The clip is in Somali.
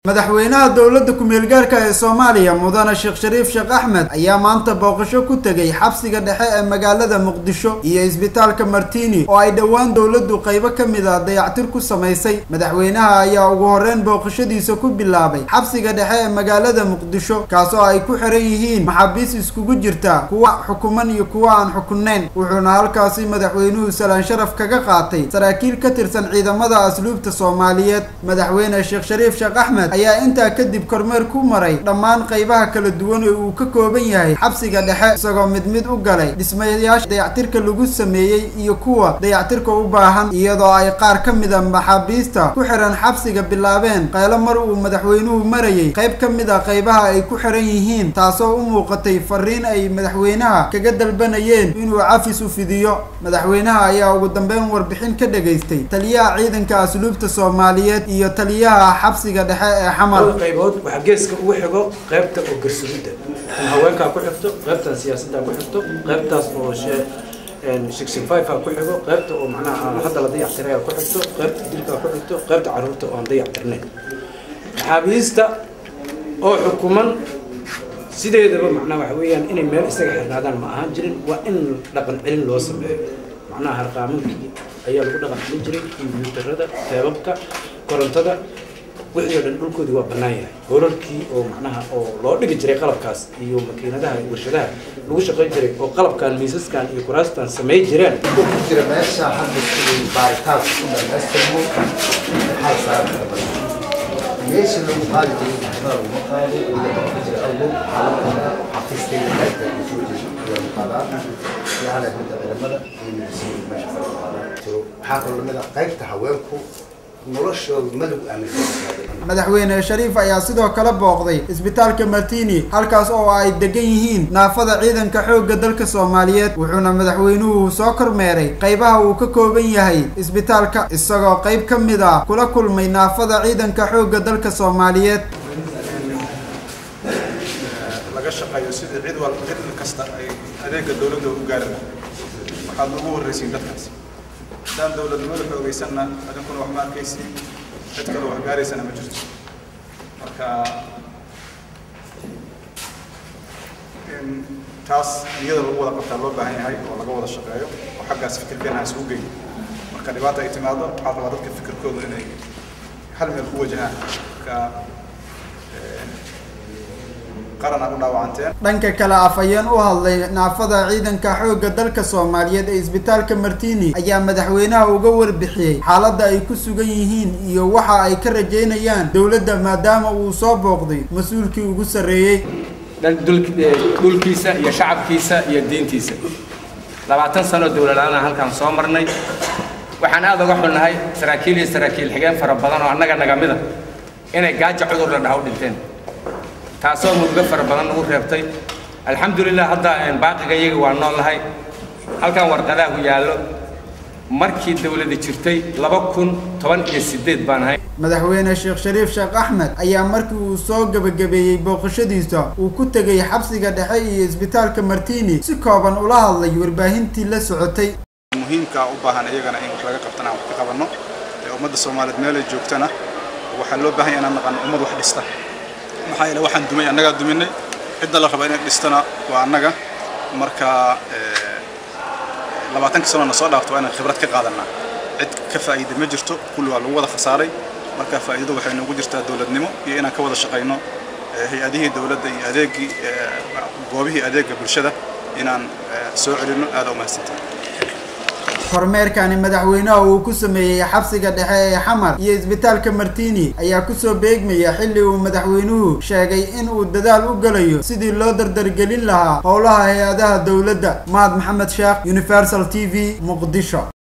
madaxweynaha dowladda ku-meel gaarka ee Soomaaliya mudane Sheekh Shariif Sheekh Axmed ayaa maanta booqasho ku tagay xabsiga dhexe ee magaalada Muqdisho iyo isbitaalka Martini oo ay dhawaan dowladdu qaybo kamid ah dayactir ku sameysay. madaxweynaha ayaa ugu horreyn booqashadiisa ku bilaabay xabsiga dhexe ee magaalada Muqdisho kaasoo ay ku xiran yihiin maxaabiis iskugu jirta kuwa xukuman iyo kuwa aan xukunayn. wuxuuna halkaasi madaxweynuhu salaan sharaf kaga qaatay saraakiil ka tirsan ciidamada asluubta Soomaaliyeed. madaxweyne Sheekh Shariif Sheekh Axmed ayaa intaa kadib kormeer ku maray dhammaan qaybaha kala duwan ee uu ka kooban yahay xabsiga dhexe isagoo mid u galay dhismayaasha dayactirka lagu sameeyay iyo kuwa dayactirka u baahan iyadoo ay qaar ka mid ah maxaabiista ku xiran xabsiga bilaabeen qaylo mar uu madaxweynuhu marayay qayb ka mid ah qaybaha ay ku xiran yihiin taasoo u muuqatay fariin ay madaxweynaha kaga dalbanayeen inuu cafis u fidiyo. madaxweynaha ayaa ugu dambeyn warbixin ka dhageystay taliyaha ciidanka asluubta Soomaaliyeed iyo taliyaha xabsiga dhexe حمل قيبود وحجزك وحجو قيبته وجرسوده هواك أكو حفته قيبته سياسة أكو حفته قيبته وش شكسين فايف أكو حجو قيبته ومعناها حتى لدي احتراق أكو حفته قيبته ديك أكو حفته قيبته عروته وعندي احترنين حبيسته أو حكومة سيده ده معناه وحويا إن المال استجح هذا المهاجرين وإن لقن علم لوسم معناها رقامك أيام كنا قد نجري كمبيوتر هذا تاببك كورنتدا wixii dhan dhulkoodu waa banaayay horarkii oo macnaha oo loo dhigi jiray qalabkaas iyo makiinadaha iyo warshadaha lagu shaqeyn jiray oo qalabkan miisaskan iyo kuraastan sameey jireen ku jira meesha hadda sidii baaritaan ku dhameystirmo hal saac meesha lagu qaadi jiray maxaa lagu qaadi iyo ku jira awal xafiiska hay'adda iyo qadaan yaala mid ciidamada iyo meesha waxaa kaloo mid ah qaybta haweenku madaxweyne Shariif ayaa sidoo kale booqday isbitaalka Martini halkaas oo ay degan yihiin naafada ciidanka xoogga dalka Soomaaliyeed. wuxuuna madaxweynuhu soo kormeeray qaybaha uu ka kooban yahay isbitaalka isagoo qayb ka mid ah kula kulmay naafada ciidanka xoogga dalka Soomaaliyeed. laga shaqeeyo sidii cid walba cid kasta ay adeega dawladda u gaarin waxaad ugu horreysay dadkaas دان دولة الملك ويسنا هذا كنا وحنا كيسي تذكروا هجاري سنة مجرد مركا تاس يقدر هو لقطة اللعبة هاي ولا جوة الشقاية وحاجة فكر بينها سوقي مركا دبعة اعتماده حاط بعضك الفكر كله إنه حل من القوة جهان dhanka kale afayeen u hadlay naafada ciidanka xoogga dalka Soomaaliyeed ee isbitaalka Martini ayaa madaxweynaha uga warbixiyay xaaladda ay ku sugan yihiin iyo waxa ay ka rajeynayaan dawladda maadaama uu soo booqday mas'uulkii ugu sareeyay dulkiisa iyo shacabkiisa iyo diintiisa 20 sano dawladana halkan soo marnay waxaan aad uga xunnahay saraakiil xigeen fara badan oo annaga naga mid ah inay gaajo cudur la dhaw dhinteen taasoo muddo fara badan ugu reebtay alxamdulillah hadda baaqiga iyaga waa noolahay halkan warqadaha ku yaalo markii dawladda jirtay 2018 baan ahay. madaxweyne Sheekh Shariif Sheekh Axmed ayaa markii uu soo gabagabeeyay booqashadiisa uu ku tagay xabsiga dhexe iyo isbitaalka Martini si kooban ula hadlay warbaahintii la socotay. muhiimka u baahan iyagana in wax laga qabtana wax ka qabano ummadda Soomaaliyeed meel ay joogtana waxa loo baahan yahay inaan naqaan ummad wax dhista maxaa yeelay waxaan dumay annaga duminay cidda la raba inay dhistana waa annaga marka 20 sano soo dhaafto inaan khibrad ka qaadanaa cid ka faa'iido ma jirto kullu waa lagu wada khasaaray marka faa'iido waxay noogu jirtaa dawladnimo iyo inaan ka wada shaqeyno hay'adihii dawladda iyo adeegii goobihii adeegga bulshada inaan soo celino aad u mahadsantahay. kormeerkani madaxweynaha uu ku sameeyay xabsiga dhexe ee Xamar iyo isbitaalka Martini ayaa ku soo beegmaya xilli uu madaxweynuhu sheegay in uu dadaal u galayo sidii loo dardargelin lahaa howlaha hay'adaha dawladda. Maxamed Sheekh, Universal TV, Muqdisho.